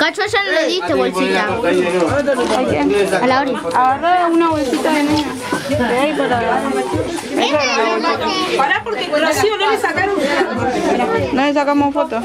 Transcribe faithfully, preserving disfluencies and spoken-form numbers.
Cacho, ya no le diste bolsita. ¿A quién? A la Ori. Agarrá una bolsita de nena. De ahí para... Pará porque con Rocío no le sacaron. No le sacamos fotos.